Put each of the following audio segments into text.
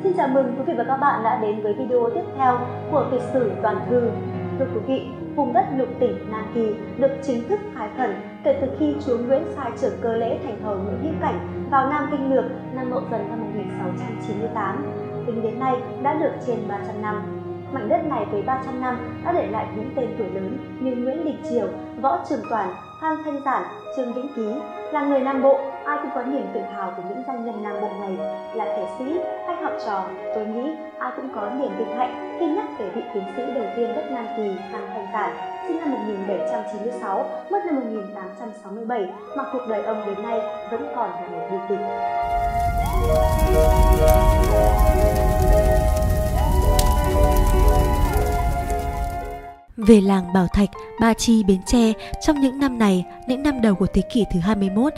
Xin chào mừng quý vị và các bạn đã đến với video tiếp theo của Việt sử toàn thư. Thưa quý vị, vùng đất lục tỉnh Nam Kỳ được chính thức khai khẩn kể từ khi chúa Nguyễn sai trưởng cơ lễ thành hầu Nguyễn Hữu Cảnh vào Nam Kinh Lược năm Mậu Dần năm 1698. Tính đến nay đã được trên 300 năm. Mảnh đất này với 300 năm đã để lại những tên tuổi lớn như Nguyễn Đình Chiểu, Võ Trường Toản, Phan Thanh Giản, Trương Vĩnh Ký. Là người Nam Bộ, ai cũng có niềm tự hào của những danh nhân Nam Bộ này. Là kẻ sĩ hay học trò, tôi nghĩ ai cũng có niềm vinh hạnh khi nhắc về vị tiến sĩ đầu tiên đất Nam Kỳ, Phan Thanh Giản, sinh năm 1796, mất năm 1867, mà cuộc đời ông đến nay vẫn còn là một bi kịch. Về làng Bảo Thạch, Ba Chi, Bến Tre, trong những năm này, những năm đầu của thế kỷ thứ 21,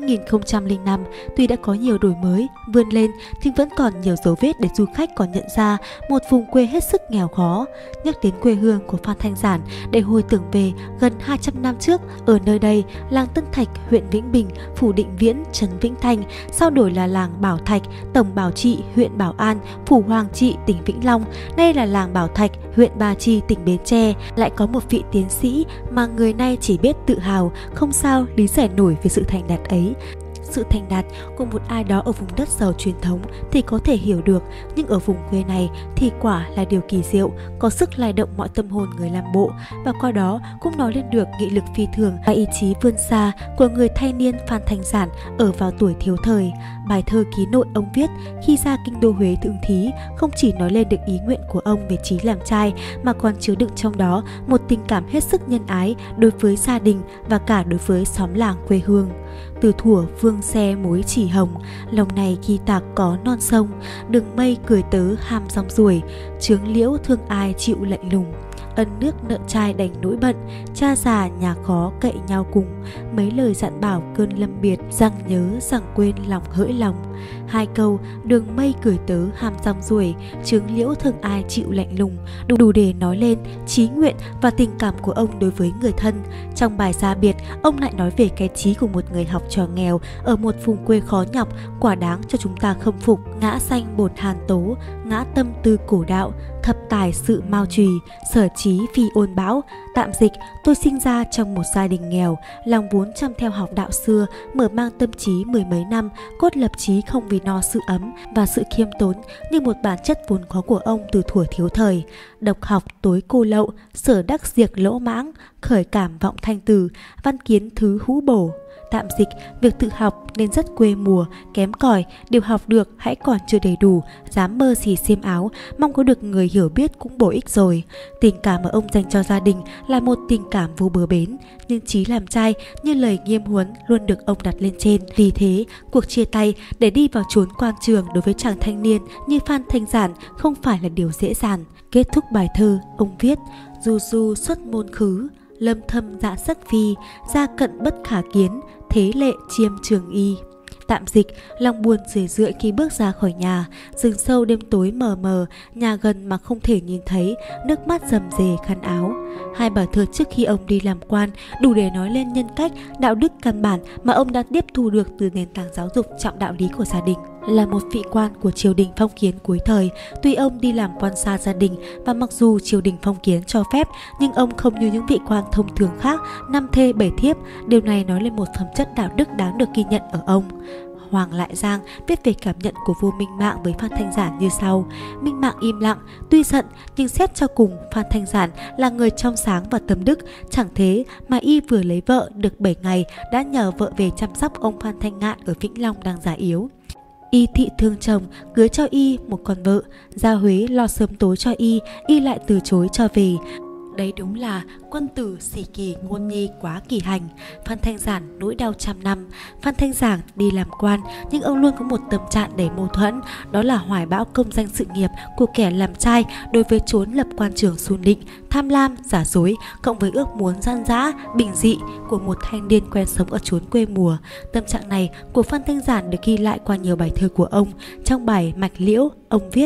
2005, tuy đã có nhiều đổi mới, vươn lên, nhưng vẫn còn nhiều dấu vết để du khách còn nhận ra một vùng quê hết sức nghèo khó. Nhắc đến quê hương của Phan Thanh Giản để hồi tưởng về gần 200 năm trước, ở nơi đây, làng Tân Thạch, huyện Vĩnh Bình, phủ Định Viễn, trấn Vĩnh Thanh, sau đổi là làng Bảo Thạch, tổng Bảo Trị, huyện Bảo An, phủ Hoàng Trị, tỉnh Vĩnh Long, nay là làng Bảo Thạch, huyện Ba Chi, tỉnh Bến Tre. Lại có một vị tiến sĩ mà người nay chỉ biết tự hào, không sao lý giải nổi về sự thành đạt ấy. Sự thành đạt của một ai đó ở vùng đất giàu truyền thống thì có thể hiểu được, nhưng ở vùng quê này thì quả là điều kỳ diệu, có sức lay động mọi tâm hồn người Nam Bộ, và qua đó cũng nói lên được nghị lực phi thường và ý chí vươn xa của người thanh niên Phan Thanh Giản ở vào tuổi thiếu thời. Bài thơ ký nội ông viết khi ra kinh đô Huế thượng thí không chỉ nói lên được ý nguyện của ông về chí làm trai, mà còn chứa đựng trong đó một tình cảm hết sức nhân ái đối với gia đình và cả đối với xóm làng quê hương. Từ thuở vương xe mối chỉ hồng, lòng này ghi tạc có non sông, đường mây cười tớ ham rong ruổi, chướng liễu thương ai chịu lạnh lùng. Ân nước nợ trai đành nỗi bận, cha già nhà khó cậy nhau cùng. Mấy lời dặn bảo cơn lâm biệt, rằng nhớ rằng quên lòng hỡi lòng. Hai câu đường mây cười tớ ham rong ruổi, chướng liễu thương ai chịu lạnh lùng đủ để nói lên chí nguyện và tình cảm của ông đối với người thân. Trong bài Gia Biệt, ông lại nói về cái chí của một người học trò nghèo ở một vùng quê khó nhọc, quả đáng cho chúng ta khâm phục. Ngã sanh bổn hàn tố, ngã tâm tư cổ đạo, thập tài sự mau trùy, sở chí phi ôn bão. Tạm dịch, tôi sinh ra trong một gia đình nghèo, lòng vốn chăm theo học đạo xưa, mở mang tâm trí mười mấy năm, cốt lập chí không vì no sự ấm và sự khiêm tốn như một bản chất vốn có của ông từ thuở thiếu thời. Độc học tối cô lậu, sở đắc diệt lỗ mãng, khởi cảm vọng thanh từ, văn kiến thứ hữu bổ. Tạm dịch, việc tự học nên rất quê mùa, kém cỏi, điều học được hãy còn chưa đầy đủ, dám mơ xì xiêm áo, mong có được người hiểu biết cũng bổ ích rồi. Tình cảm mà ông dành cho gia đình là một tình cảm vô bờ bến, nhưng chí làm trai như lời nghiêm huấn luôn được ông đặt lên trên. Vì thế, cuộc chia tay để đi vào chốn quan trường đối với chàng thanh niên như Phan Thanh Giản không phải là điều dễ dàng. Kết thúc bài thơ, ông viết: du du xuất môn khứ, lâm thâm dạ sắc phi, gia cận bất khả kiến, thế lệ chiêm trường y. Tạm dịch, lòng buồn rười rượi khi bước ra khỏi nhà, rừng sâu đêm tối mờ mờ, nhà gần mà không thể nhìn thấy, nước mắt rầm rề khăn áo. Hai bài thơ trước khi ông đi làm quan đủ để nói lên nhân cách, đạo đức căn bản mà ông đã tiếp thu được từ nền tảng giáo dục trọng đạo lý của gia đình. Là một vị quan của triều đình phong kiến cuối thời, tuy ông đi làm quan xa gia đình và mặc dù triều đình phong kiến cho phép, nhưng ông không như những vị quan thông thường khác, 5 thê 7 thiếp. Điều này nói lên một phẩm chất đạo đức đáng được ghi nhận ở ông. Hoàng Lại Giang viết về cảm nhận của vua Minh Mạng với Phan Thanh Giản như sau: Minh Mạng im lặng, tuy giận nhưng xét cho cùng Phan Thanh Giản là người trong sáng và tâm đức. Chẳng thế mà y vừa lấy vợ được 7 ngày đã nhờ vợ về chăm sóc ông Phan Thanh Ngạn ở Vĩnh Long đang già yếu. Y thị thương chồng, cưới cho y một con vợ, ra Huế lo sớm tối cho y lại từ chối cho về. Đấy đúng là quân tử sĩ kỳ ngôn nhi quá kỳ hành. Phan Thanh Giản nỗi đau trăm năm. Phan Thanh Giản đi làm quan, nhưng ông luôn có một tâm trạng đầy mâu thuẫn, đó là hoài bão công danh sự nghiệp của kẻ làm trai đối với chốn lập quan trường xun định, tham lam, giả dối, cộng với ước muốn gian dã, bình dị của một thanh niên quen sống ở chốn quê mùa. Tâm trạng này của Phan Thanh Giản được ghi lại qua nhiều bài thơ của ông. Trong bài Mạch Liễu, ông viết: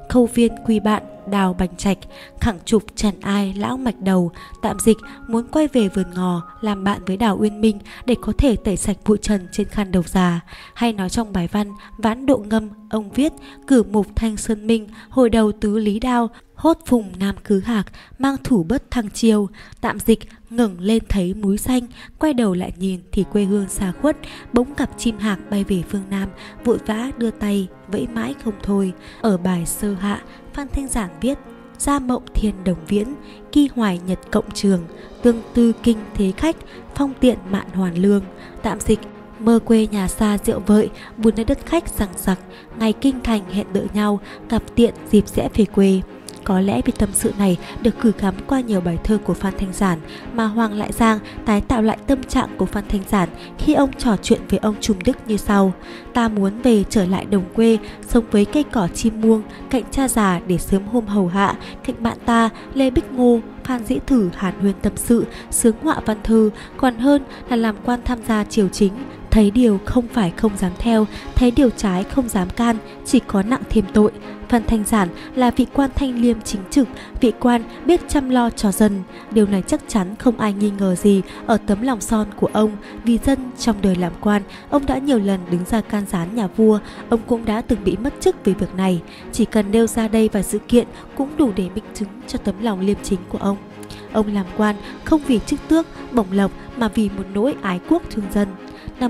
Khâu viên Quy Bạn, Đào Bành Trạch, khẳng trục Trần Ai, Lão Mạch Đầu, tạm dịch muốn quay về vườn ngò làm bạn với Đào Uyên Minh để có thể tẩy sạch bụi trần trên khăn đầu già. Hay nói trong bài văn Vãn Độ Ngâm, ông viết cử mục Thanh Sơn Minh, hồi đầu tứ Lý Đao, hốt phùng Nam Khứ Hạc, mang thủ bất thăng chiêu, tạm dịch ngẩng lên thấy múi xanh, quay đầu lại nhìn thì quê hương xa khuất, bỗng gặp chim hạc bay về phương Nam, vội vã đưa tay vẫy mãi không thôi. Ở bài sơ hạ, Phan Thanh Giản viết gia mộng thiên đồng viễn, kỳ hoài nhật cộng trường, tương tư kinh thế khách, phong tiện mạn hoàn lương, tạm dịch mơ quê nhà xa rượu vợi, buồn nơi đất khách rằng giặc, ngày kinh thành hẹn đợi nhau, gặp tiện dịp sẽ về quê. Có lẽ vì tâm sự này được gửi gắm qua nhiều bài thơ của Phan Thanh Giản mà Hoàng Lại Giang tái tạo lại tâm trạng của Phan Thanh Giản khi ông trò chuyện với ông Trùm Đức như sau: ta muốn về trở lại đồng quê, sống với cây cỏ chim muông, cạnh cha già để sớm hôm hầu hạ, cạnh bạn ta Lê Bích Ngô, Phan Dĩ Thử hàn huyên tâm sự, sướng họa văn thư, còn hơn là làm quan tham gia triều chính. Thấy điều không phải không dám theo, thấy điều trái không dám can, chỉ có nặng thêm tội. Phan Thanh Giản là vị quan thanh liêm chính trực, vị quan biết chăm lo cho dân. Điều này chắc chắn không ai nghi ngờ gì ở tấm lòng son của ông. Vì dân trong đời làm quan, ông đã nhiều lần đứng ra can gián nhà vua, ông cũng đã từng bị mất chức vì việc này. Chỉ cần nêu ra đây vài sự kiện cũng đủ để minh chứng cho tấm lòng liêm chính của ông. Ông làm quan không vì chức tước, bổng lộc mà vì một nỗi ái quốc thương dân. Năm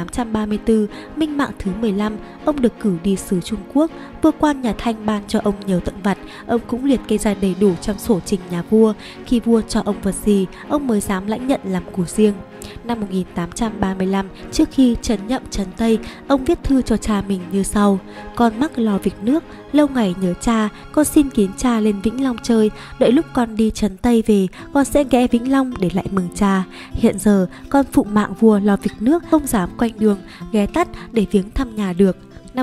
1834, Minh Mạng thứ 15, ông được cử đi sứ Trung Quốc. Vua quan nhà Thanh ban cho ông nhiều tận vặt, ông cũng liệt kê ra đầy đủ trong sổ trình nhà vua. Khi vua cho ông vật gì, ông mới dám lãnh nhận làm của riêng. Năm 1835, trước khi trấn nhậm trấn Tây, ông viết thư cho cha mình như sau: con mắc lo việc nước, lâu ngày nhớ cha, con xin kiến cha lên Vĩnh Long chơi, đợi lúc con đi trấn Tây về, con sẽ ghé Vĩnh Long để lại mừng cha. Hiện giờ con phụng mạng vua lo việc nước, không dám quanh đường ghé tắt để viếng thăm nhà được. Năm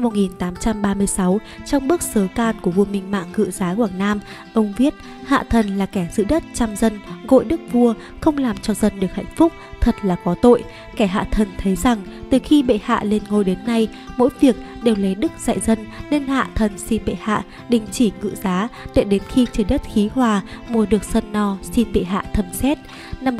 1836, trong bức sớ can của vua Minh Mạng ngự giá Quảng Nam, ông viết: hạ thần là kẻ giữ đất chăm dân, gội đức vua, không làm cho dân được hạnh phúc, thật là có tội. Kẻ hạ thần thấy rằng từ khi bệ hạ lên ngôi đến nay, mỗi việc đều lấy đức dạy dân, nên hạ thần xin bệ hạ đình chỉ ngự giá, để đến khi trời đất khí hòa, mùa được sân no, xin bệ hạ thẩm xét. Năm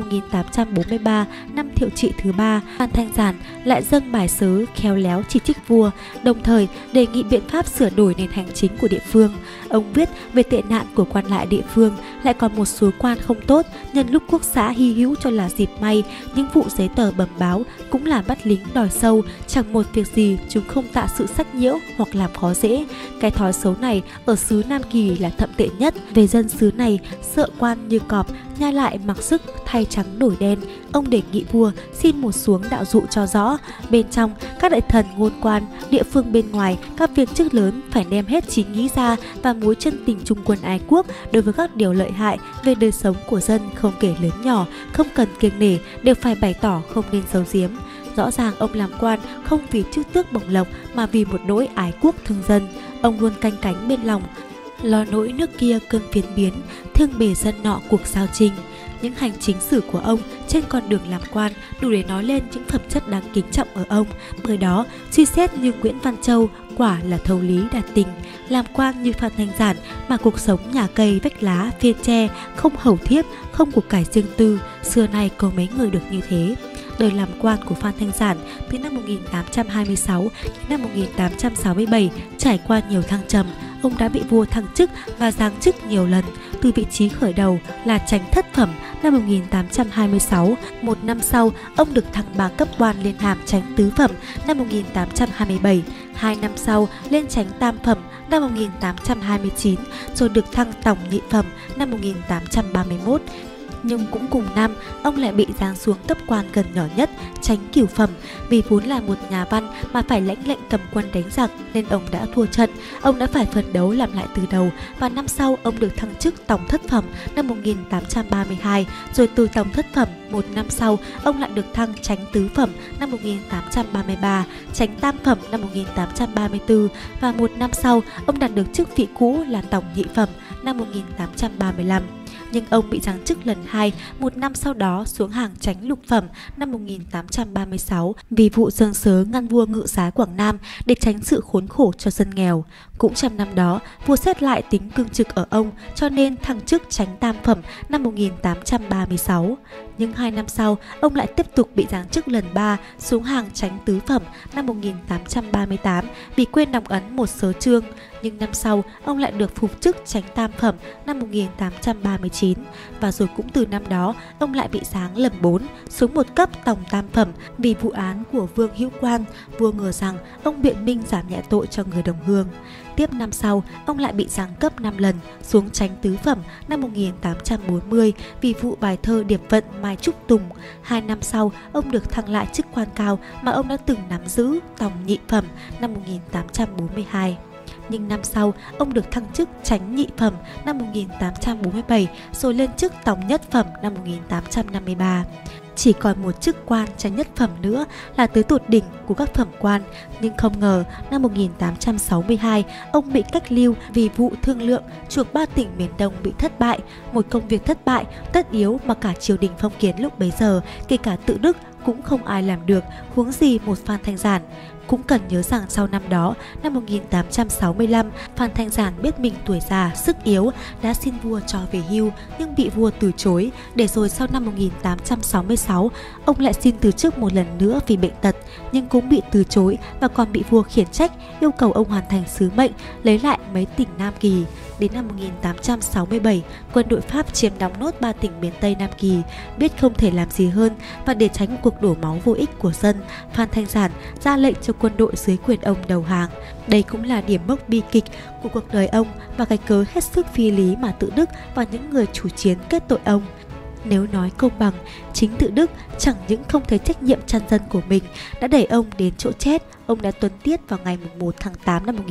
1843, năm Thiệu Trị thứ 3, Phan Thanh Giản lại dâng bài sớ khéo léo chỉ trích vua, đồng thời đề nghị biện pháp sửa đổi nền hành chính của địa phương. Ông viết về tệ nạn của quan lại địa phương, lại còn một số quan không tốt, nhân lúc quốc xã hy hữu cho là dịp may, những vụ giấy tờ bẩm báo cũng là bắt lính đòi sâu, chẳng một việc gì chúng không tạo sự sách nhiễu hoặc làm khó dễ. Cái thói xấu này ở xứ Nam Kỳ là thậm tệ nhất. Về dân xứ này sợ quan như cọp, nhai lại mặc sức thay trắng đổi đen. Ông đề nghị vua xin một xuống đạo dụ cho rõ. Bên trong, các đại thần ngôn quan, địa phương bên ngoài, các viên chức lớn phải đem hết trí nghĩ ra và mối chân tình trung quân ái quốc đối với các điều lợi hại về đời sống của dân, không kể lớn nhỏ, không cần kiêng nể, đều phải bày tỏ, không nên giấu giếm. Rõ ràng ông làm quan không vì chức tước bổng lộc mà vì một nỗi ái quốc thương dân. Ông luôn canh cánh bên lòng, lo nỗi nước kia cơn phiến biến, thương bề dân nọ cuộc giao trình. Những hành chính sử của ông trên con đường làm quan đủ để nói lên những phẩm chất đáng kính trọng ở ông. Bởi đó, suy xét như Nguyễn Văn Châu quả là thấu lý đạt tình. Làm quan như Phan Thanh Giản mà cuộc sống nhà cây vách lá phiên tre, không hầu thiếp, không của cải riêng tư, xưa nay có mấy người được như thế. Đời làm quan của Phan Thanh Giản từ năm 1826 đến năm 1867 trải qua nhiều thăng trầm. Ông đã bị vua thăng chức và giáng chức nhiều lần. Từ vị trí khởi đầu là chánh thất phẩm năm 1826, một năm sau ông được thăng 3 cấp quan lên hàm chánh tứ phẩm năm 1827, 2 năm sau lên chánh tam phẩm năm 1829, rồi được thăng tổng nhị phẩm năm 1831. Nhưng cũng cùng năm, ông lại bị giáng xuống cấp quan gần nhỏ nhất, chánh cửu phẩm. Vì vốn là một nhà văn mà phải lãnh lệnh cầm quân đánh giặc nên ông đã thua trận. Ông đã phải phấn đấu làm lại từ đầu và năm sau ông được thăng chức tổng thất phẩm năm 1832, rồi từ tổng thất phẩm một năm sau ông lại được thăng chánh tứ phẩm năm 1833, chánh tam phẩm năm 1834 và một năm sau ông đạt được chức vị cũ là tổng nhị phẩm năm 1835. nhưng ông bị giáng chức lần 2 một năm sau đó xuống hàng chánh lục phẩm năm 1836 vì vụ dâng sớ ngăn vua ngự giá Quảng Nam để tránh sự khốn khổ cho dân nghèo. Cũng trong năm đó, vua xét lại tính cương trực ở ông cho nên thăng chức chánh tam phẩm năm 1836. Nhưng 2 năm sau, ông lại tiếp tục bị giáng chức lần 3 xuống hàng chánh tứ phẩm năm 1838 vì quên đóng ấn một sớ chương. Nhưng năm sau, ông lại được phục chức chánh tam phẩm năm 1839. Và rồi cũng từ năm đó, ông lại bị giáng lần 4 xuống một cấp tòng tam phẩm vì vụ án của Vương Hữu Quan. Vua ngờ rằng ông biện minh giảm nhẹ tội cho người đồng hương. Tiếp năm sau, ông lại bị giáng cấp 5 lần xuống chánh tứ phẩm năm 1840 vì vụ bài thơ điệp vận Mai Trúc Tùng. 2 năm sau, ông được thăng lại chức quan cao mà ông đã từng nắm giữ, tòng nhị phẩm năm 1842. Nhưng năm sau, ông được thăng chức chánh nhị phẩm năm 1847 rồi lên chức tòng nhất phẩm năm 1853. Chỉ còn một chức quan chánh nhất phẩm nữa là tới tột đỉnh của các phẩm quan, nhưng không ngờ năm 1862 ông bị cách lưu vì vụ thương lượng chuộc 3 tỉnh miền Đông bị thất bại, một công việc thất bại, tất yếu mà cả triều đình phong kiến lúc bấy giờ, kể cả tự Đức cũng không ai làm được, huống gì một Phan Thanh Giản. Cũng cần nhớ rằng sau năm đó, năm 1865, Phan Thanh Giản biết mình tuổi già, sức yếu, đã xin vua cho về hưu nhưng bị vua từ chối. Để rồi sau năm 1866, ông lại xin từ chức một lần nữa vì bệnh tật, nhưng cũng bị từ chối và còn bị vua khiển trách, yêu cầu ông hoàn thành sứ mệnh, lấy lại mấy tỉnh Nam Kỳ. Đến năm 1867, quân đội Pháp chiếm đóng nốt 3 tỉnh miền Tây Nam Kỳ. Biết không thể làm gì hơn và để tránh một cuộc đổ máu vô ích của dân, Phan Thanh Giản ra lệnh cho quân đội dưới quyền ông đầu hàng. Đây cũng là điểm mốc bi kịch của cuộc đời ông và cái cớ hết sức phi lý mà tự Đức và những người chủ chiến kết tội ông. Nếu nói công bằng, chính tự Đức chẳng những không thấy trách nhiệm chăn dân của mình đã đẩy ông đến chỗ chết. Ông đã tuấn tiết vào ngày 1 tháng 8 năm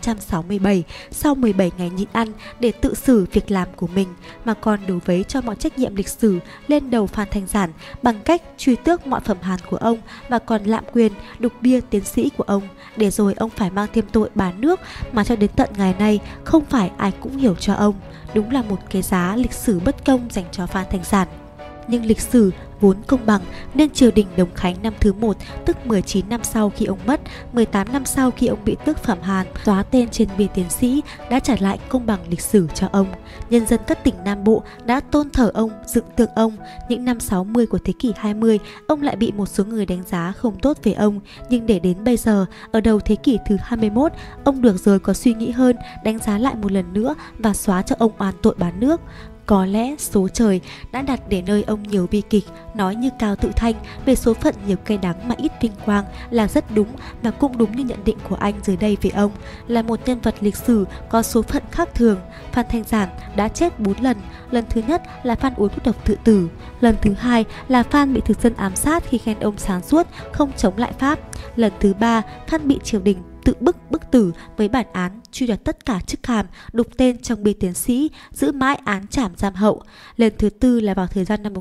1867 sau 17 ngày nhịn ăn để tự xử việc làm của mình, mà còn đổ vấy cho mọi trách nhiệm lịch sử lên đầu Phan Thanh Giản bằng cách truy tước mọi phẩm hàn của ông và còn lạm quyền đục bia tiến sĩ của ông, để rồi ông phải mang thêm tội bán nước mà cho đến tận ngày nay không phải ai cũng hiểu cho ông. Đúng là một cái giá lịch sử bất công dành cho Phan Thanh Giản. Nhưng lịch sử vốn công bằng nên triều đình Đồng Khánh năm thứ 1, tức 19 năm sau khi ông mất, 18 năm sau khi ông bị tước phẩm hàn, xóa tên trên bia tiến sĩ, đã trả lại công bằng lịch sử cho ông. Nhân dân các tỉnh Nam Bộ đã tôn thờ ông, dựng tượng ông. Những năm 60 của thế kỷ 20, ông lại bị một số người đánh giá không tốt về ông. Nhưng để đến bây giờ, ở đầu thế kỷ thứ 21, ông được rồi có suy nghĩ hơn, đánh giá lại một lần nữa và xóa cho ông oan tội bán nước. Có lẽ số trời đã đặt để nơi ông nhiều bi kịch, nói như Cao Tự Thanh về số phận nhiều cay đắng mà ít vinh quang là rất đúng, và cũng đúng như nhận định của anh dưới đây về ông, là một nhân vật lịch sử có số phận khác thường. Phan Thanh Giản đã chết 4 lần. Lần thứ nhất là Phan uống thuốc độc tự tử. Lần thứ hai là Phan bị thực dân ám sát khi khen ông sáng suốt, không chống lại Pháp. Lần thứ ba, Phan bị triều đình tự bức tử với bản án truy đoạt tất cả chức hàm, đục tên trong bia tiến sĩ, giữ mãi án trảm giam hậu. Lần thứ tư là vào thời gian năm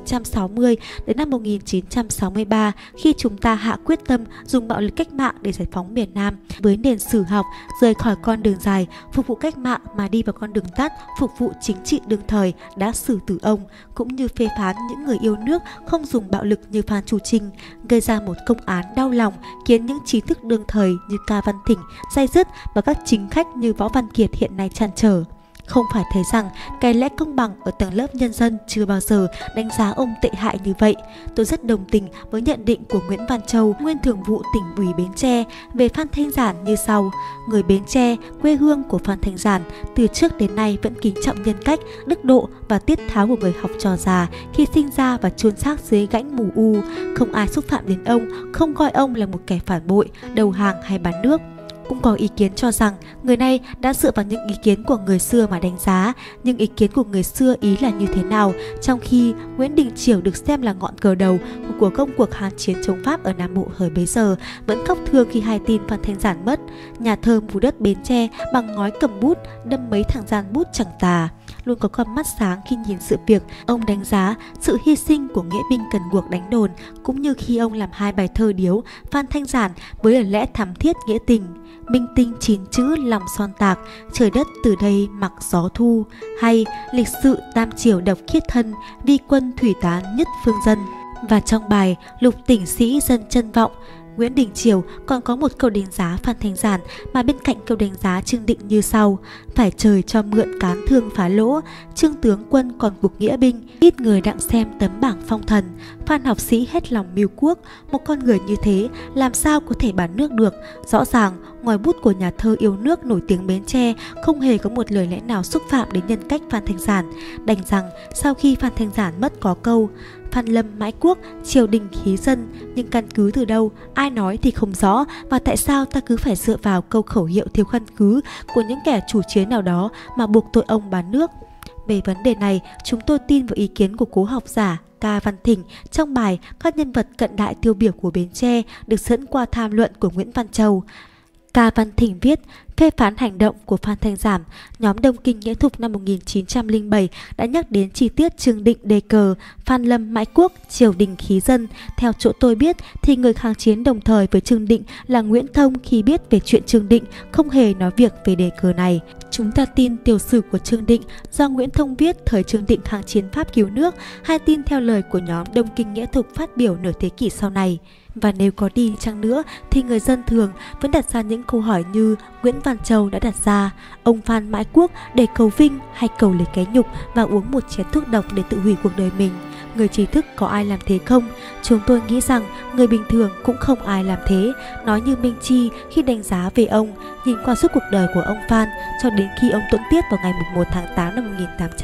1960 đến năm 1963, khi chúng ta hạ quyết tâm dùng bạo lực cách mạng để giải phóng miền Nam, với nền sử học rời khỏi con đường dài phục vụ cách mạng mà đi vào con đường tắt phục vụ chính trị đương thời, đã xử tử ông, cũng như phê phán những người yêu nước không dùng bạo lực như Phan Chu Trinh, gây ra một công án đau lòng khiến những trí thức đương thời như Ca Văn Thỉnh day dứt và các chính khách như Võ Văn Kiệt hiện nay trăn trở. Không phải thấy rằng cái lẽ công bằng ở tầng lớp nhân dân chưa bao giờ đánh giá ông tệ hại như vậy. Tôi rất đồng tình với nhận định của Nguyễn Văn Châu, nguyên thường vụ tỉnh ủy Bến Tre về Phan Thanh Giản như sau: người Bến Tre, quê hương của Phan Thanh Giản, từ trước đến nay vẫn kính trọng nhân cách, đức độ và tiết tháo của người học trò già khi sinh ra và chôn xác dưới gãnh mù u. Không ai xúc phạm đến ông, không coi ông là một kẻ phản bội, đầu hàng hay bán nước. Cũng có ý kiến cho rằng người này đã dựa vào những ý kiến của người xưa mà đánh giá, nhưng ý kiến của người xưa ý là như thế nào, trong khi Nguyễn Đình Chiểu được xem là ngọn cờ đầu của công cuộc kháng chiến chống Pháp ở Nam Bộ thời bấy giờ, vẫn khóc thương khi hay tin Phan Thanh Giản mất. Nhà thơ mù đất Bến Tre bằng ngói cầm bút đâm mấy thằng gian bút chẳng tà. luôn có con mắt sáng khi nhìn sự việc. Ông đánh giá sự hy sinh của nghĩa binh cần buộc đánh đồn, cũng như khi ông làm hai bài thơ điếu Phan Thanh Giản với lời lẽ thắm thiết nghĩa tình: minh tinh 9 chữ lòng son tạc, trời đất từ đây mặc gió thu, hay lịch sự tam triều độc khiết thân, vi quân thủy tán nhất phương dân. Và trong bài Lục tỉnh sĩ dân chân vọng, Nguyễn Đình Chiểu còn có một câu đánh giá Phan Thanh Giản mà bên cạnh câu đánh giá Trương Định như sau: phải trời cho mượn cán thương phá lỗ, Trương tướng quân còn buộc nghĩa binh, ít người đặng xem tấm bảng phong thần. Phan học sĩ hết lòng mưu quốc, một con người như thế làm sao có thể bán nước được? Rõ ràng ngòi bút của nhà thơ yêu nước nổi tiếng Bến Tre không hề có một lời lẽ nào xúc phạm đến nhân cách Phan Thanh Giản. Đành rằng sau khi Phan Thanh Giản mất có câu Phan lâm mãi quốc, triều đình khí dân, nhưng căn cứ từ đâu, ai nói thì không rõ, và tại sao ta cứ phải dựa vào câu khẩu hiệu thiếu căn cứ của những kẻ chủ chiến nào đó mà buộc tội ông bán nước. Về vấn đề này, chúng tôi tin vào ý kiến của cố học giả Ca Văn Thỉnh trong bài Các nhân vật cận đại tiêu biểu của Bến Tre, được dẫn qua tham luận của Nguyễn Văn Châu. Ca Văn Thỉnh viết: phê phán hành động của Phan Thanh Giản, nhóm Đông Kinh Nghĩa Thục năm 1907 đã nhắc đến chi tiết Trương Định đề cờ Phan lâm mãi quốc, triều đình khí dân. Theo chỗ tôi biết thì người kháng chiến đồng thời với Trương Định là Nguyễn Thông khi biết về chuyện Trương Định không hề nói việc về đề cờ này. Chúng ta tin tiểu sử của Trương Định do Nguyễn Thông viết thời Trương Định kháng chiến Pháp cứu nước, hay tin theo lời của nhóm Đông Kinh Nghĩa Thục phát biểu nửa thế kỷ sau này? Và nếu có đi chăng nữa thì người dân thường vẫn đặt ra những câu hỏi như Nguyễn Văn Châu đã đặt ra: ông Phan mãi quốc để cầu vinh hay cầu lấy cái nhục và uống một chén thuốc độc để tự hủy cuộc đời mình? Người trí thức có ai làm thế không? Chúng tôi nghĩ rằng người bình thường cũng không ai làm thế. Nói như Minh Chi khi đánh giá về ông, nhìn qua suốt cuộc đời của ông Phan cho đến khi ông tuẫn tiết vào ngày 1 tháng 8 năm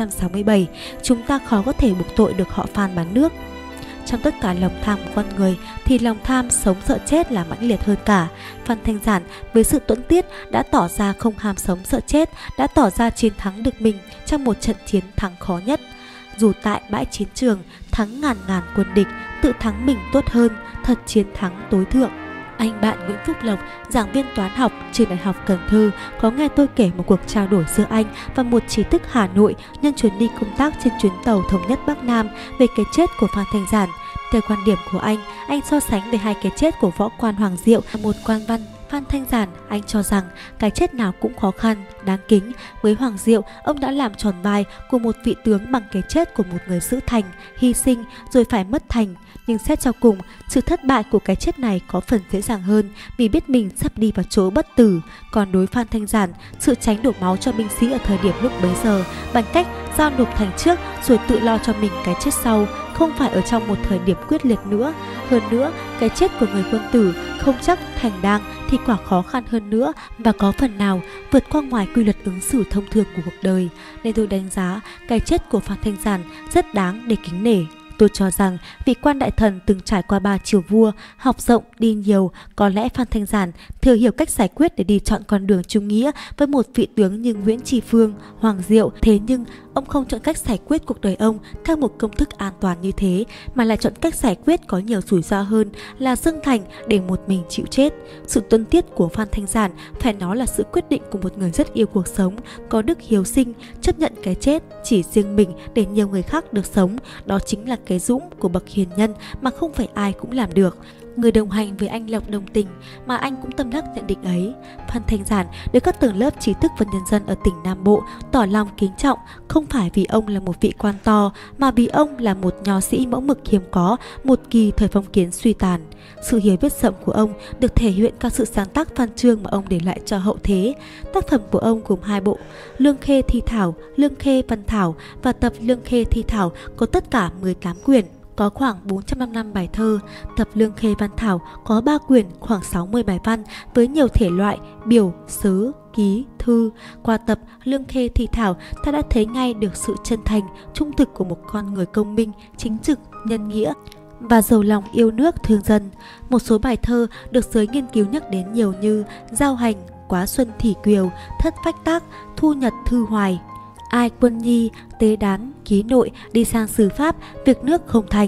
1867, chúng ta khó có thể buộc tội được họ Phan bán nước. Trong tất cả lòng tham của con người thì lòng tham sống sợ chết là mãnh liệt hơn cả. Phan Thanh Giản với sự tuẫn tiết đã tỏ ra không ham sống sợ chết, đã tỏ ra chiến thắng được mình trong một trận chiến thắng khó nhất. Dù tại bãi chiến trường thắng ngàn ngàn quân địch, tự thắng mình tốt hơn, thật chiến thắng tối thượng. Anh bạn Nguyễn Phúc Lộc, giảng viên toán học trường Đại học Cần Thơ, có nghe tôi kể một cuộc trao đổi giữa anh và một trí thức Hà Nội nhân chuyến đi công tác trên chuyến tàu thống nhất Bắc Nam về cái chết của Phan Thanh Giản. Theo quan điểm của anh so sánh về hai cái chết của võ quan Hoàng Diệu và một quan văn Phan Thanh Giản, anh cho rằng cái chết nào cũng khó khăn, đáng kính. Với Hoàng Diệu, ông đã làm tròn vai của một vị tướng bằng cái chết của một người giữ thành, hy sinh rồi phải mất thành. Nhưng xét cho cùng, sự thất bại của cái chết này có phần dễ dàng hơn vì biết mình sắp đi vào chỗ bất tử. Còn đối Phan Thanh Giản, sự tránh đổ máu cho binh sĩ ở thời điểm lúc bấy giờ bằng cách giao nộp thành trước rồi tự lo cho mình cái chết sau, không phải ở trong một thời điểm quyết liệt nữa. Hơn nữa, cái chết của người quân tử không chắc thành đang thì quả khó khăn hơn nữa và có phần nào vượt qua ngoài quy luật ứng xử thông thường của cuộc đời. Nên tôi đánh giá cái chết của Phan Thanh Giản rất đáng để kính nể. Tôi cho rằng vị quan đại thần từng trải qua 3 triều vua, học rộng, đi nhiều, có lẽ Phan Thanh Giản thừa hiểu cách giải quyết để đi chọn con đường trung nghĩa với một vị tướng như Nguyễn Tri Phương, Hoàng Diệu. Thế nhưng ông không chọn cách giải quyết cuộc đời ông theo một công thức an toàn như thế, mà lại chọn cách giải quyết có nhiều rủi ro hơn là dâng thành để một mình chịu chết. Sự tuân tiết của Phan Thanh Giản phải nói là sự quyết định của một người rất yêu cuộc sống, có đức hiếu sinh, chấp nhận cái chết chỉ riêng mình để nhiều người khác được sống. Đó chính là cái dũng của bậc hiền nhân mà không phải ai cũng làm được. Người đồng hành với anh Lộc đồng tình mà anh cũng tâm đắc nhận định ấy. Phan Thanh Giản được các tầng lớp trí thức và nhân dân ở tỉnh Nam Bộ tỏ lòng kính trọng, không phải vì ông là một vị quan to mà vì ông là một nho sĩ mẫu mực hiếm có một kỳ thời phong kiến suy tàn. Sự hiểu biết rộng của ông được thể hiện qua sự sáng tác văn chương mà ông để lại cho hậu thế. Tác phẩm của ông gồm 2 bộ: Lương Khê Thi Thảo, Lương Khê Văn Thảo và tập Lương Khê Thi Thảo có tất cả 18 quyển, có khoảng 455 bài thơ. Tập Lương Khê Văn Thảo có 3 quyển, khoảng 60 bài văn với nhiều thể loại biểu, sớ, ký, thư. Qua tập Lương Khê Thi Thảo, ta đã thấy ngay được sự chân thành, trung thực của một con người công minh, chính trực, nhân nghĩa và giàu lòng yêu nước thương dân. Một số bài thơ được giới nghiên cứu nhắc đến nhiều như Giao Hành, Quá Xuân Thủy Kiều, Thất Phách Tác, Thu Nhật Thư Hoài, Ai Quân Nhi, Tế Đán, Ký Nội, Đi Sang Xứ Pháp, Việc Nước Không Thành.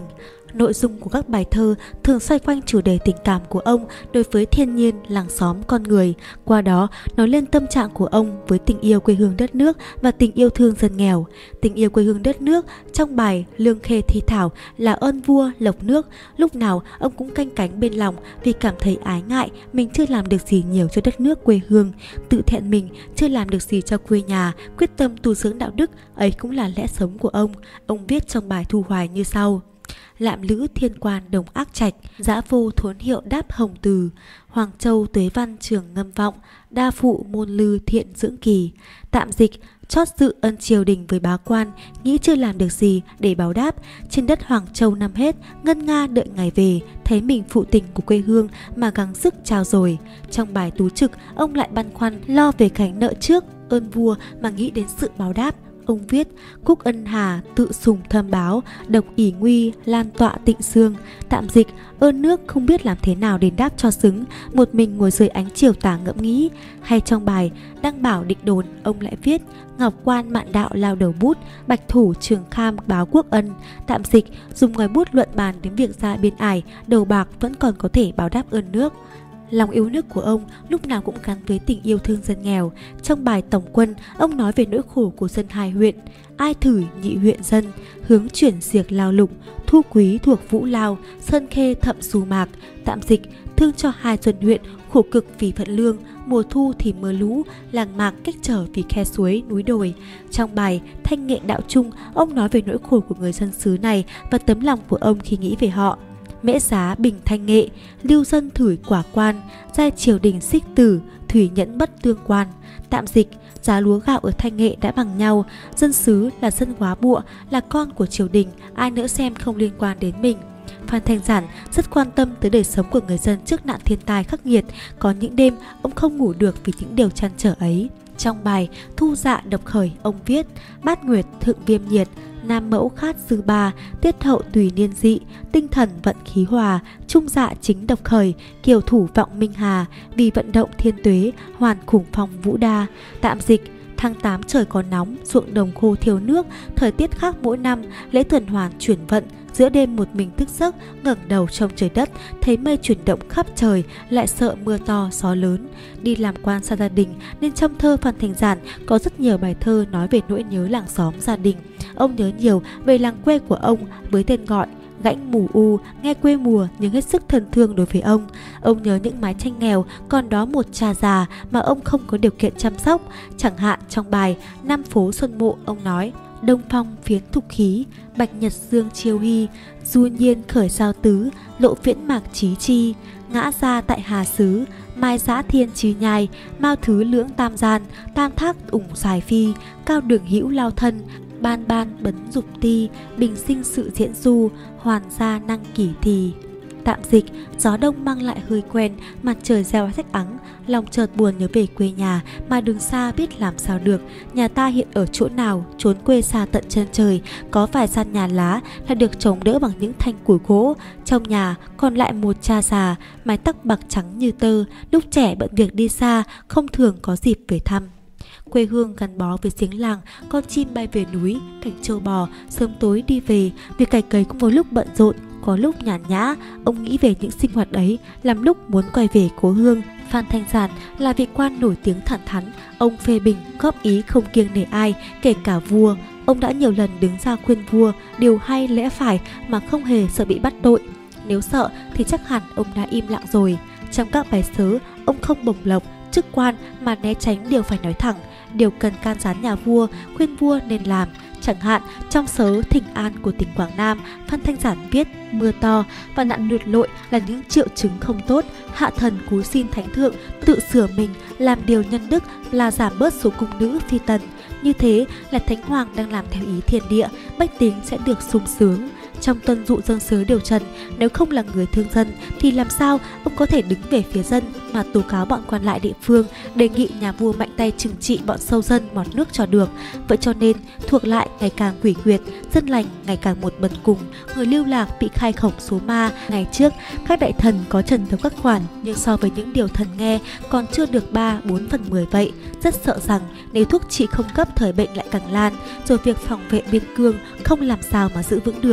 Nội dung của các bài thơ thường xoay quanh chủ đề tình cảm của ông đối với thiên nhiên, làng xóm, con người. Qua đó, nói lên tâm trạng của ông với tình yêu quê hương đất nước và tình yêu thương dân nghèo. Tình yêu quê hương đất nước trong bài Lương Khê thi thảo là ơn vua, lộc nước. Lúc nào ông cũng canh cánh bên lòng vì cảm thấy ái ngại mình chưa làm được gì nhiều cho đất nước quê hương. Tự thẹn mình chưa làm được gì cho quê nhà, quyết tâm tu dưỡng đạo đức, ấy cũng là lẽ sống của ông. Ông viết trong bài Thu Hoài như sau: Lạm lữ thiên quan đồng ác trạch, dã vô thốn hiệu đáp hồng từ. Hoàng Châu tuế văn trường ngâm vọng, đa phụ môn lư thiện dưỡng kỳ. Tạm dịch, chót dự ân triều đình với bá quan, nghĩ chưa làm được gì để báo đáp. Trên đất Hoàng Châu năm hết, ngân nga đợi ngày về, thấy mình phụ tình của quê hương mà gắng sức trao rồi. Trong bài Tú Trực, ông lại băn khoăn lo về gánh nợ trước, ơn vua mà nghĩ đến sự báo đáp. Ông viết: Cúc ân hà tự sùng thâm báo, độc ỷ nguy lan tọa tịnh xương. Tạm dịch, ơn nước không biết làm thế nào đền đáp cho xứng, một mình ngồi dưới ánh chiều tà ngẫm nghĩ. Hay trong bài Đăng Bảo Định Đồn, ông lại viết: Ngọc quan mạn đạo lao đầu bút, bạch thủ trường kham báo quốc ân. Tạm dịch, dùng ngòi bút luận bàn đến việc ra biên ải, đầu bạc vẫn còn có thể báo đáp ơn nước. Lòng yêu nước của ông lúc nào cũng gắn với tình yêu thương dân nghèo. Trong bài Tổng Quân, ông nói về nỗi khổ của dân hai huyện: Ai thử nhị huyện dân, hướng chuyển diệt lao lụng, Thu Quý thuộc Vũ Lao, Sơn Khê thậm Xù Mạc. Tạm dịch, thương cho hai xuân huyện khổ cực vì vận lương, mùa thu thì mưa lũ, làng mạc cách trở vì khe suối, núi đồi. Trong bài Thanh Nghệ Đạo Trung, ông nói về nỗi khổ của người dân xứ này và tấm lòng của ông khi nghĩ về họ. Mễ giá bình thanh nghệ, lưu dân thủi quả quan, giai triều đình xích tử, thủy nhẫn bất tương quan. Tạm dịch, giá lúa gạo ở Thanh Nghệ đã bằng nhau, dân xứ là dân góa bụa, là con của triều đình, ai nữa xem không liên quan đến mình. Phan Thanh Giản rất quan tâm tới đời sống của người dân trước nạn thiên tai khắc nghiệt, có những đêm ông không ngủ được vì những điều trăn trở ấy. Trong bài Thu Dạ Độc Khởi, ông viết: Bát nguyệt thượng viêm nhiệt, nam mẫu khát dư ba, tiết hậu tùy niên dị, tinh thần vận khí hòa, trung dạ chính độc khởi, kiều thủ vọng minh hà, vì vận động thiên tuế, hoàn khủng phong vũ đa. Tạm dịch, tháng 8 trời có nóng, ruộng đồng khô thiếu nước, thời tiết khác mỗi năm, lễ tuần hoàn chuyển vận. Giữa đêm một mình thức giấc, ngẩng đầu trông trời đất, thấy mây chuyển động khắp trời, lại sợ mưa to gió lớn. Đi làm quan xa gia đình nên trong thơ Phan Thanh Giản có rất nhiều bài thơ nói về nỗi nhớ làng xóm gia đình. Ông nhớ nhiều về làng quê của ông với tên gọi Gãnh Mù U, nghe quê mùa nhưng hết sức thân thương đối với ông. Ông nhớ những mái tranh nghèo, còn đó một cha già mà ông không có điều kiện chăm sóc. Chẳng hạn trong bài Năm phố Xuân Mộ, ông nói: Đông phong phiến thục khí, bạch nhật dương chiêu hy, du nhiên khởi giao tứ, lộ viễn mạc trí chi, ngã ra tại hà xứ, mai giã thiên trí nhai, mao thứ lưỡng tam gian, tam thác ủng dài phi, cao đường hữu lao thân, ban ban bấn dục ti, bình sinh sự diễn du, hoàn gia năng kỷ thì. Tạm dịch, gió đông mang lại hơi quen, mặt trời gieo rách ắng, lòng chợt buồn nhớ về quê nhà mà đường xa biết làm sao được. Nhà ta hiện ở chỗ nào, trốn quê xa tận chân trời, có vài gian nhà lá là được chống đỡ bằng những thanh củi gỗ. Trong nhà còn lại một cha già, mái tóc bạc trắng như tơ, lúc trẻ bận việc đi xa, không thường có dịp về thăm. Quê hương gắn bó với giếng làng, con chim bay về núi, cảnh trâu bò sớm tối đi về, việc cày cấy cũng có lúc bận rộn, có lúc nhàn nhã. Ông nghĩ về những sinh hoạt ấy, làm lúc muốn quay về cố hương. Phan Thanh Giản là vị quan nổi tiếng thẳng thắn, ông phê bình, góp ý không kiêng nể ai, kể cả vua. Ông đã nhiều lần đứng ra khuyên vua điều hay lẽ phải mà không hề sợ bị bắt tội. Nếu sợ thì chắc hẳn ông đã im lặng rồi. Trong các bài sớ, ông không bổng lộc, chức quan mà né tránh điều phải nói thẳng, điều cần can gián nhà vua, khuyên vua nên làm. Chẳng hạn trong sớ Thịnh An của tỉnh Quảng Nam, Phan Thanh Giản viết: Mưa to và nạn lụt lội là những triệu chứng không tốt, hạ thần cúi xin thánh thượng tự sửa mình, làm điều nhân đức là giảm bớt số cung nữ phi tần. Như thế là Thánh Hoàng đang làm theo ý thiên địa, bách tính sẽ được sung sướng. Trong tuân dụ dân sớ điều trần, nếu không là người thương dân thì làm sao ông có thể đứng về phía dân mà tố cáo bọn quan lại địa phương, đề nghị nhà vua mạnh tay trừng trị bọn sâu dân mọt nước cho được. Vậy cho nên thuộc lại ngày càng quỷ quyệt, dân lành ngày càng một bần cùng, người lưu lạc bị khai khổng số ma. Ngày trước các đại thần có trần thấu các khoản, nhưng so với những điều thần nghe còn chưa được 3/4/10 vậy. Rất sợ rằng nếu thuốc trị không cấp thời bệnh lại càng lan, rồi việc phòng vệ biên cương không làm sao mà giữ vững được.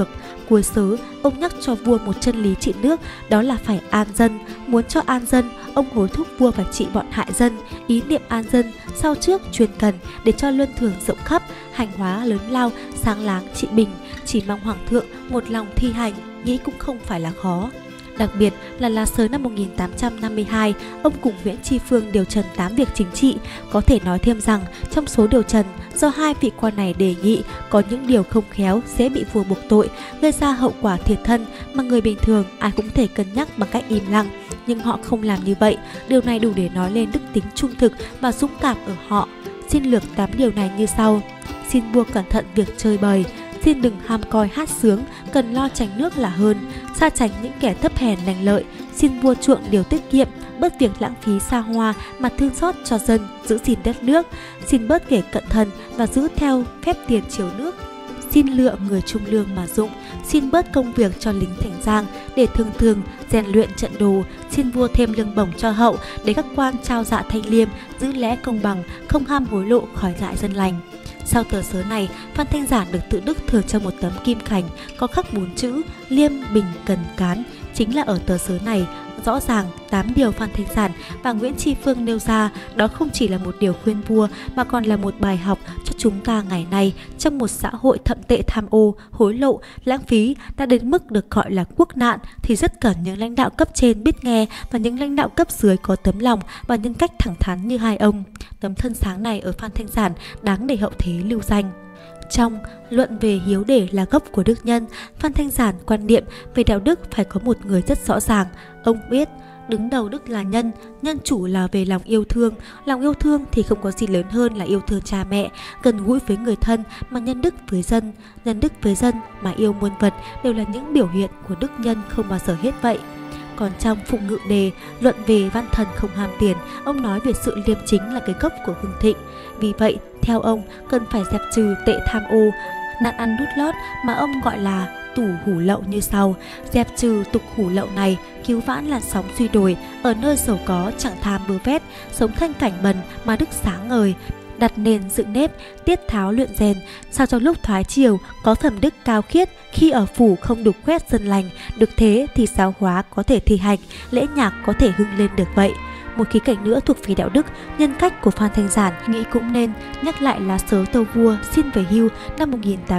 cuối sớ, ông nhắc cho vua một chân lý trị nước, đó là phải an dân. Muốn cho an dân, ông hối thúc vua phải trị bọn hại dân. Ý niệm an dân sau trước chuyên cần để cho luân thường rộng khắp, hành hóa lớn lao, sáng láng trị bình. Chỉ mong hoàng thượng một lòng thi hành, nghĩ cũng không phải là khó. Đặc biệt là lá sớ năm 1852, ông cùng Nguyễn Tri Phương điều trần 8 việc chính trị. Có thể nói thêm rằng trong số điều trần do hai vị quan này đề nghị, có những điều không khéo dễ bị vua buộc tội, gây ra hậu quả thiệt thân mà người bình thường ai cũng thể cân nhắc bằng cách im lặng. Nhưng họ không làm như vậy, điều này đủ để nói lên đức tính trung thực và dũng cảm ở họ. Xin lược 8 điều này như sau. Xin vua cẩn thận việc chơi bời, xin đừng ham coi hát sướng, cần lo tránh nước là hơn, xa tránh những kẻ thấp hèn lành lợi. Xin vua chuộng điều tiết kiệm, bớt việc lãng phí xa hoa mà thương xót cho dân, giữ gìn đất nước. Xin bớt kể cận thần và giữ theo phép tiền triều nước. Xin lựa người trung lương mà dụng, xin bớt công việc cho lính thành giang để thường thường rèn luyện trận đồ. Xin vua thêm lương bổng cho hậu để các quan trao dạ thanh liêm, giữ lẽ công bằng, không ham hối lộ, khỏi ngại dân lành. Sau tờ sớ này, Phan Thanh Giản được tự đức thừa cho một tấm kim khảnh có khắc 4 chữ liêm, bình, cần, cán. Chính là ở tờ sớ này, rõ ràng 8 điều Phan Thanh Giản và Nguyễn Tri Phương nêu ra, đó không chỉ là một điều khuyên vua mà còn là một bài học cho chúng ta ngày nay. Trong một xã hội thậm tệ tham ô, hối lộ, lãng phí đã đến mức được gọi là quốc nạn, thì rất cần những lãnh đạo cấp trên biết nghe và những lãnh đạo cấp dưới có tấm lòng và nhân cách thẳng thắn như hai ông. Tấm thân sáng này ở Phan Thanh Giản đáng để hậu thế lưu danh. Trong Luận về hiếu để là gốc của đức nhân, Phan Thanh Giản quan niệm về đạo đức phải có một người rất rõ ràng. Ông biết đứng đầu đức là nhân, nhân chủ là về lòng yêu thương. Lòng yêu thương thì không có gì lớn hơn là yêu thương cha mẹ, gần gũi với người thân mà nhân đức với dân. Nhân đức với dân mà yêu muôn vật đều là những biểu hiện của đức nhân không bao giờ hết vậy. Còn trong Phụng Ngự Đề, luận về văn thần không ham tiền, ông nói về sự liêm chính là cái gốc của hưng thịnh. Vì vậy, theo ông, cần phải dẹp trừ tệ tham ô, nạn ăn đút lót mà ông gọi là tủ hủ lậu như sau. Dẹp trừ tục hủ lậu này, cứu vãn làn sóng suy đồi, ở nơi giàu có chẳng tham bơ vét, sống thanh cảnh bần mà đức sáng ngời, đặt nền dựng nếp, tiết tháo luyện rèn, sao cho lúc thoái triều có phẩm đức cao khiết, khi ở phủ không đục khoét dân lành, được thế thì giáo hóa có thể thi hành, lễ nhạc có thể hưng lên được vậy. Một khía cạnh nữa thuộc về đạo đức, nhân cách của Phan Thanh Giản nghĩ cũng nên nhắc lại lá sớ tâu vua xin về hưu năm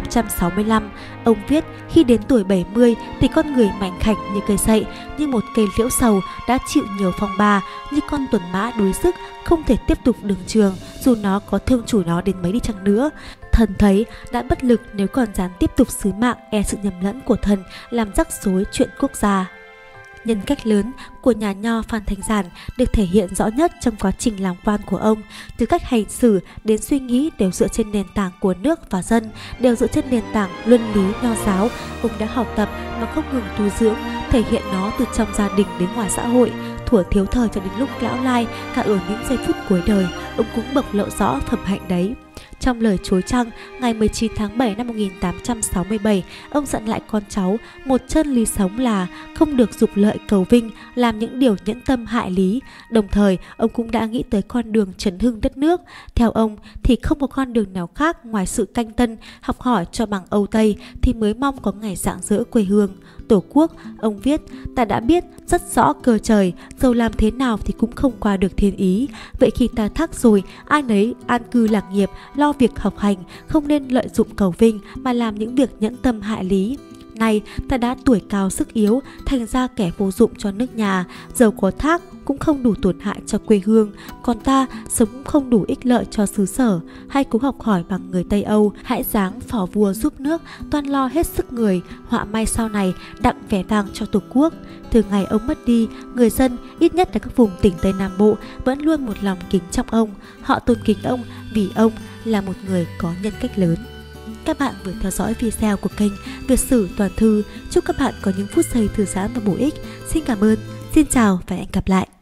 1865. Ông viết khi đến tuổi 70 thì con người mảnh khảnh như cây sậy, như một cây liễu sầu đã chịu nhiều phong ba, như con tuần mã đuối sức không thể tiếp tục đường trường dù nó có thương chủ nó đến mấy đi chăng nữa. Thần thấy đã bất lực nếu còn dám tiếp tục sứ mạng, e sự nhầm lẫn của thần làm rắc rối chuyện quốc gia. Nhân cách lớn của nhà nho Phan Thanh Giản được thể hiện rõ nhất trong quá trình làm quan của ông. Từ cách hành xử đến suy nghĩ đều dựa trên nền tảng của nước và dân, đều dựa trên nền tảng luân lý nho giáo. Ông đã học tập mà không ngừng tu dưỡng, thể hiện nó từ trong gia đình đến ngoài xã hội. Thuở thiếu thời cho đến lúc lão lai, cả ở những giây phút cuối đời, ông cũng bộc lộ rõ phẩm hạnh đấy. Trong lời chối trăng ngày 19 tháng 7 năm 1867, ông dặn lại con cháu một chân lý sống là không được dục lợi cầu vinh, làm những điều nhẫn tâm hại lý. Đồng thời, ông cũng đã nghĩ tới con đường trấn hưng đất nước. Theo ông thì không có con đường nào khác ngoài sự canh tân, học hỏi cho bằng Âu Tây thì mới mong có ngày rạng rỡ quê hương. Tổ quốc, ông viết, ta đã biết rất rõ cơ trời, dầu làm thế nào thì cũng không qua được thiên ý. Vậy khi ta thắc rồi, ai nấy an cư lạc nghiệp, lo việc học hành, không nên lợi dụng cầu vinh mà làm những việc nhẫn tâm hại lý. Nay ta đã tuổi cao sức yếu, thành ra kẻ vô dụng cho nước nhà, dầu có thác cũng không đủ tổn hại cho quê hương, còn ta sống cũng không đủ ích lợi cho xứ sở. Hãy cố học hỏi bằng người Tây Âu, hãy dáng phò vua giúp nước, toan lo hết sức người, họa may sau này đặng vẻ vang cho Tổ quốc. Từ ngày ông mất đi, người dân, ít nhất là các vùng tỉnh Tây Nam Bộ, vẫn luôn một lòng kính trọng ông. Họ tôn kính ông vì ông là một người có nhân cách lớn. Các bạn vừa theo dõi video của kênh Việt Sử Toàn Thư. Chúc các bạn có những phút giây thư giãn và bổ ích. Xin cảm ơn, xin chào và hẹn gặp lại.